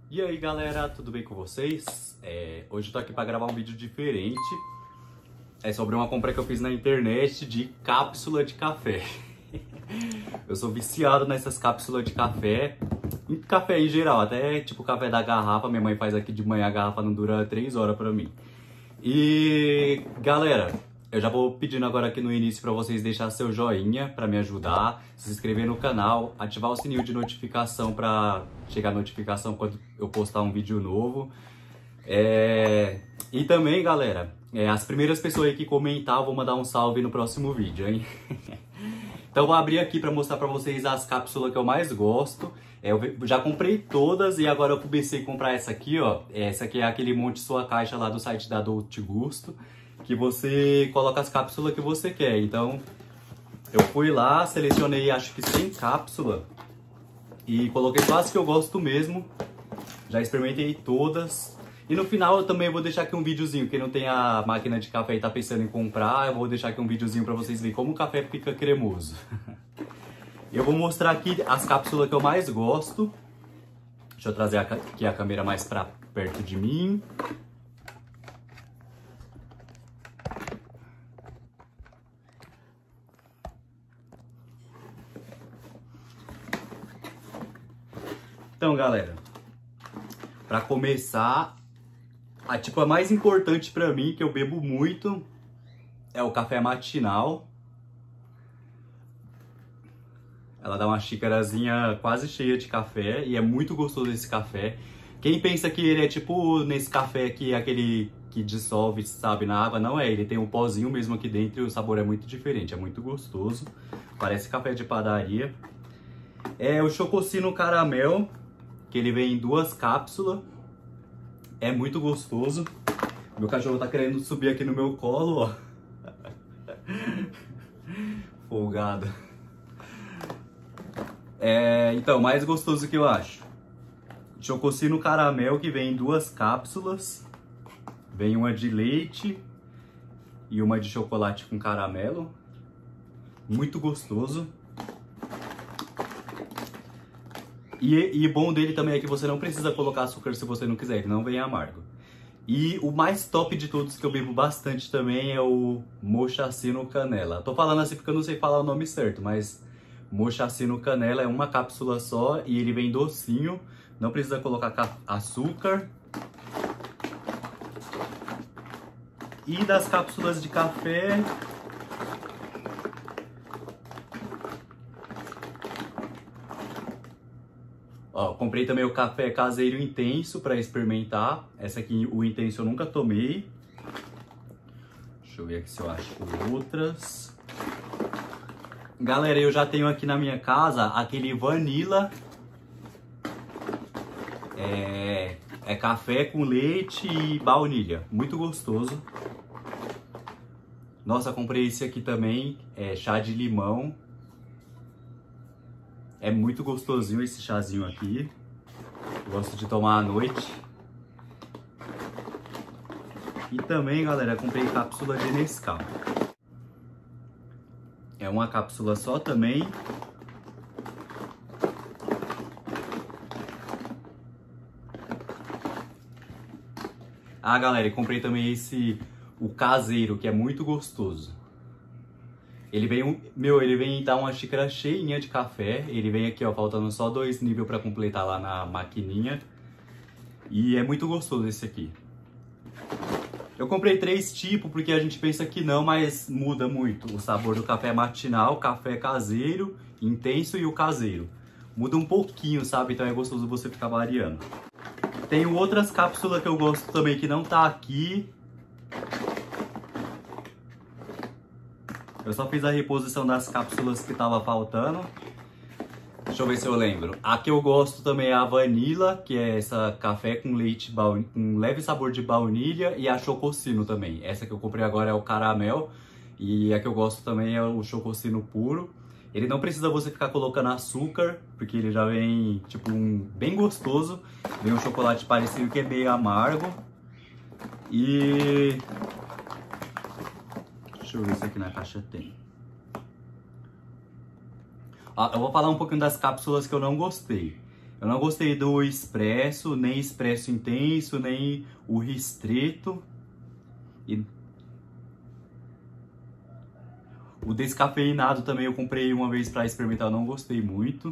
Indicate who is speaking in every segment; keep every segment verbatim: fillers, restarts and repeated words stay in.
Speaker 1: E aí galera, tudo bem com vocês? É, hoje eu tô aqui pra gravar um vídeo diferente. É sobre uma compra que eu fiz na internet de cápsula de café. Eu sou viciado nessas cápsulas de café, em café em geral, até tipo café da garrafa. Minha mãe faz aqui de manhã, a garrafa não dura três horas pra mim. E galera, eu já vou pedindo agora aqui no início para vocês deixar seu joinha para me ajudar, se inscrever no canal, ativar o sininho de notificação para chegar a notificação quando eu postar um vídeo novo. É... E também, galera, é, as primeiras pessoas aí que comentar, eu vou mandar um salve no próximo vídeo, hein? Então vou abrir aqui para mostrar para vocês as cápsulas que eu mais gosto. É, eu já comprei todas e agora eu comecei a comprar essa aqui, ó. Essa aqui é aquele Monte Sua Caixa lá do site da Dolce Gusto, que você coloca as cápsulas que você quer. Então eu fui lá, selecionei acho que cem cápsulas e coloquei só as que eu gosto mesmo. Já experimentei todas. E no final eu também vou deixar aqui um videozinho. Quem não tem a máquina de café e tá pensando em comprar, eu vou deixar aqui um videozinho para vocês verem como o café fica cremoso. Eu vou mostrar aqui as cápsulas que eu mais gosto. Deixa eu trazer aqui a câmera mais pra perto de mim. Então, galera, pra começar, a tipo a mais importante pra mim, que eu bebo muito, é o café matinal. Ela dá uma xícarazinha quase cheia de café e é muito gostoso esse café. Quem pensa que ele é tipo nesse café que é aquele que dissolve, sabe, na água, não é. Ele tem um pozinho mesmo aqui dentro e o sabor é muito diferente, é muito gostoso. Parece café de padaria. É o Chococino Caramel, que ele vem em duas cápsulas. É muito gostoso. Meu cachorro tá querendo subir aqui no meu colo, ó. Folgado. É, então, mais gostoso que eu acho. Chococino Caramel, que vem em duas cápsulas. Vem uma de leite e uma de chocolate com caramelo. Muito gostoso. E, e bom dele também é que você não precisa colocar açúcar se você não quiser, ele não vem amargo. E o mais top de todos que eu bebo bastante também é o Mochaccino Canela. Tô falando assim porque eu não sei falar o nome certo, mas Mochaccino Canela é uma cápsula só e ele vem docinho, não precisa colocar açúcar. E das cápsulas de café, ó, comprei também o café caseiro intenso para experimentar. Essa aqui, o intenso, eu nunca tomei. Deixa eu ver aqui se eu acho outras. Galera, eu já tenho aqui na minha casa aquele Vanilla. É, é café com leite e baunilha. Muito gostoso. Nossa, comprei esse aqui também. É chá de limão. É muito gostosinho esse chazinho aqui. Gosto de tomar à noite. E também, galera, comprei cápsula de Nescau. É uma cápsula só também. Ah, galera, comprei também esse, o caseiro, que é muito gostoso. Ele vem, um, meu, ele vem dar uma xícara cheinha de café. Ele vem aqui, ó, faltando só dois níveis para completar lá na maquininha. E é muito gostoso esse aqui. Eu comprei três tipos porque a gente pensa que não, mas muda muito o sabor do café matinal, café caseiro, intenso e o caseiro. Muda um pouquinho, sabe? Então é gostoso você ficar variando. Tenho outras cápsulas que eu gosto também que não tá aqui. Eu só fiz a reposição das cápsulas que tava faltando. Deixa eu ver se eu lembro. A que eu gosto também é a Vanilla, que é essa café com leite, com leve sabor de baunilha, e a Chococino também. Essa que eu comprei agora é o Caramel, e a que eu gosto também é o Chococino puro. Ele não precisa você ficar colocando açúcar, porque ele já vem, tipo, um, bem gostoso. Vem um chocolate parecido que é meio amargo. E... deixa eu ver se aqui na caixa tem. Ah, eu vou falar um pouquinho das cápsulas que eu não gostei. Eu não gostei do expresso, nem expresso intenso, nem o restrito. E o descafeinado também eu comprei uma vez pra experimentar, não gostei muito.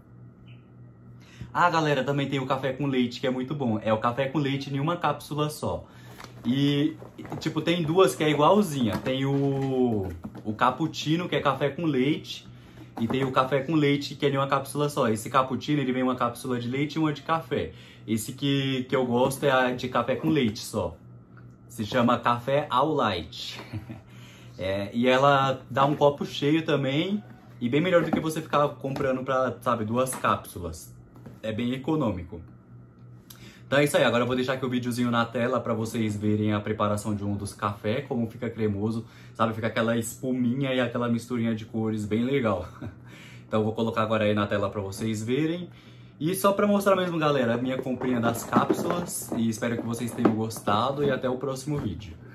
Speaker 1: Ah, galera, também tem o café com leite, que é muito bom. É o café com leite em uma cápsula só. E, tipo, tem duas que é igualzinha. Tem o, o cappuccino, que é café com leite. E tem o café com leite, que é em uma cápsula só. Esse cappuccino, ele vem uma cápsula de leite e uma de café. Esse que, que eu gosto é a de café com leite só. Se chama Café All Light. É, e ela dá um copo cheio também. E bem melhor do que você ficar comprando pra, sabe, duas cápsulas. É bem econômico. Então é isso aí, agora eu vou deixar aqui o videozinho na tela para vocês verem a preparação de um dos cafés, como fica cremoso, sabe? Fica aquela espuminha e aquela misturinha de cores bem legal. Então eu vou colocar agora aí na tela para vocês verem. E só para mostrar mesmo, galera, a minha comprinha das cápsulas. E espero que vocês tenham gostado e até o próximo vídeo.